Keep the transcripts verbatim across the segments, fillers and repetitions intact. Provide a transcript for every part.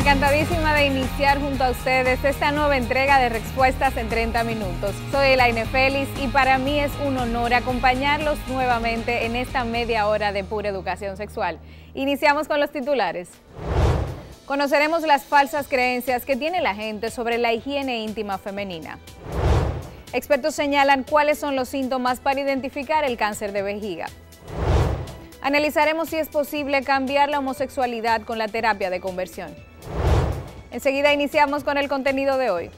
Encantadísima de iniciar junto a ustedes esta nueva entrega de Respuestas en treinta minutos. Soy Elaine Félix y para mí es un honor acompañarlos nuevamente en esta media hora de pura educación sexual. Iniciamos con los titulares. Conoceremos las falsas creencias que tiene la gente sobre la higiene íntima femenina. Expertos señalan cuáles son los síntomas para identificar el cáncer de vejiga. Analizaremos si es posible cambiar la homosexualidad con la terapia de conversión. Enseguida iniciamos con el contenido de hoy.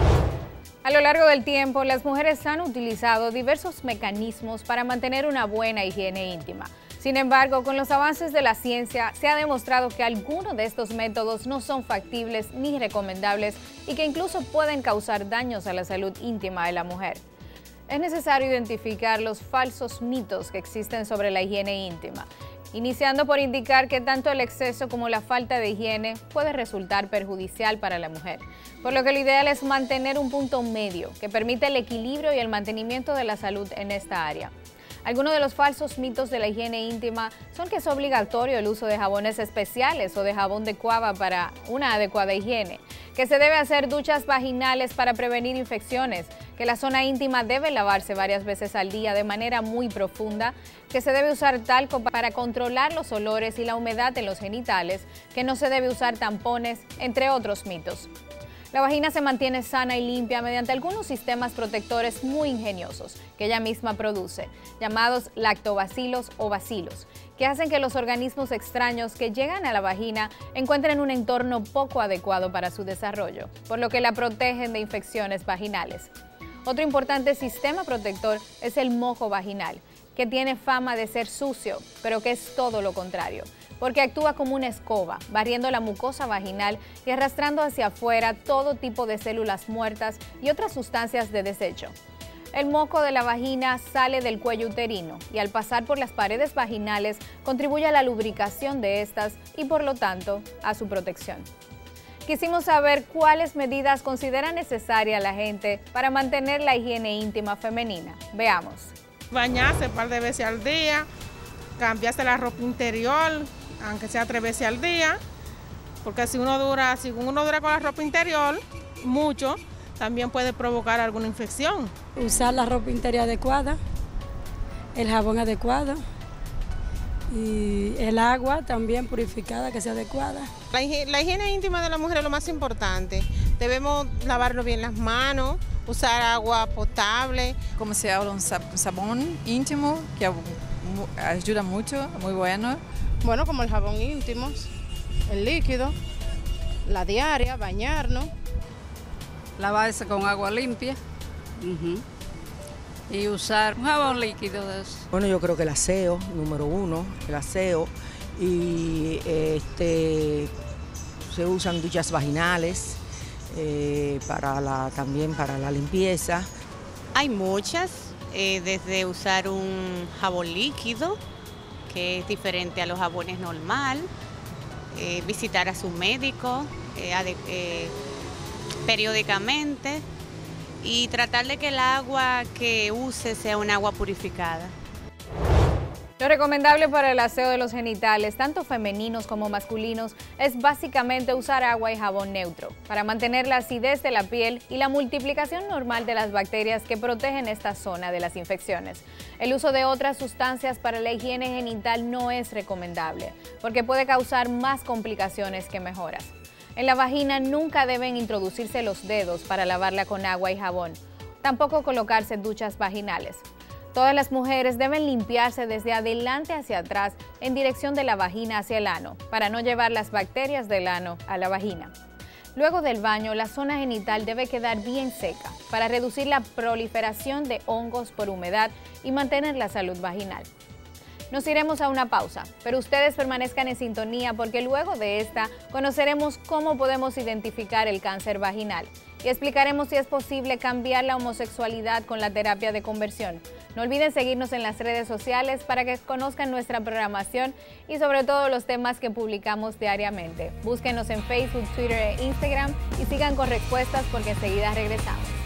A lo largo del tiempo, las mujeres han utilizado diversos mecanismos para mantener una buena higiene íntima. Sin embargo, con los avances de la ciencia, se ha demostrado que algunos de estos métodos no son factibles ni recomendables y que incluso pueden causar daños a la salud íntima de la mujer. Es necesario identificar los falsos mitos que existen sobre la higiene íntima, iniciando por indicar que tanto el exceso como la falta de higiene puede resultar perjudicial para la mujer, por lo que lo ideal es mantener un punto medio que permite el equilibrio y el mantenimiento de la salud en esta área. Algunos de los falsos mitos de la higiene íntima son que es obligatorio el uso de jabones especiales o de jabón de cuava para una adecuada higiene, que se debe hacer duchas vaginales para prevenir infecciones, que la zona íntima debe lavarse varias veces al día de manera muy profunda, que se debe usar talco para controlar los olores y la humedad en los genitales, que no se debe usar tampones, entre otros mitos. La vagina se mantiene sana y limpia mediante algunos sistemas protectores muy ingeniosos que ella misma produce, llamados lactobacilos o bacilos, que hacen que los organismos extraños que llegan a la vagina encuentren un entorno poco adecuado para su desarrollo, por lo que la protegen de infecciones vaginales. Otro importante sistema protector es el mojo vaginal, que tiene fama de ser sucio, pero que es todo lo contrario, porque actúa como una escoba, barriendo la mucosa vaginal y arrastrando hacia afuera todo tipo de células muertas y otras sustancias de desecho. El moco de la vagina sale del cuello uterino y al pasar por las paredes vaginales contribuye a la lubricación de estas y por lo tanto a su protección. Quisimos saber cuáles medidas considera necesaria la gente para mantener la higiene íntima femenina. Veamos. Bañarse un par de veces al día, cambiarse la ropa interior, aunque sea tres veces al día, porque si uno dura, si uno dura con la ropa interior mucho, también puede provocar alguna infección. Usar la ropa interior adecuada, el jabón adecuado y el agua también purificada que sea adecuada. La higiene, la higiene íntima de la mujer es lo más importante. Debemos lavarnos bien las manos, usar agua potable. Como se habla un sabón íntimo que ayuda mucho, muy bueno. Bueno, como el jabón íntimo, el líquido, la diaria, bañarnos. Lavarse con agua limpia uh-huh. y usar un jabón líquido de eso. Bueno, yo creo que el aseo, número uno, el aseo, y este, se usan duchas vaginales eh, para la, también para la limpieza. Hay muchas, eh, desde usar un jabón líquido, que es diferente a los jabones normal, eh, visitar a su médico eh, ade- eh, periódicamente y tratar de que el agua que use sea un agua purificada. Lo recomendable para el aseo de los genitales, tanto femeninos como masculinos, es básicamente usar agua y jabón neutro para mantener la acidez de la piel y la multiplicación normal de las bacterias que protegen esta zona de las infecciones. El uso de otras sustancias para la higiene genital no es recomendable porque puede causar más complicaciones que mejoras. En la vagina nunca deben introducirse los dedos para lavarla con agua y jabón, tampoco colocarse duchas vaginales. Todas las mujeres deben limpiarse desde adelante hacia atrás en dirección de la vagina hacia el ano, para no llevar las bacterias del ano a la vagina. Luego del baño, la zona genital debe quedar bien seca para reducir la proliferación de hongos por humedad y mantener la salud vaginal. Nos iremos a una pausa, pero ustedes permanezcan en sintonía porque luego de esta conoceremos cómo podemos identificar el cáncer vaginal y explicaremos si es posible cambiar la homosexualidad con la terapia de conversión. No olviden seguirnos en las redes sociales para que conozcan nuestra programación y sobre todo los temas que publicamos diariamente. Búsquenos en Facebook, Twitter e Instagram y sigan con Respuestas porque enseguida regresamos.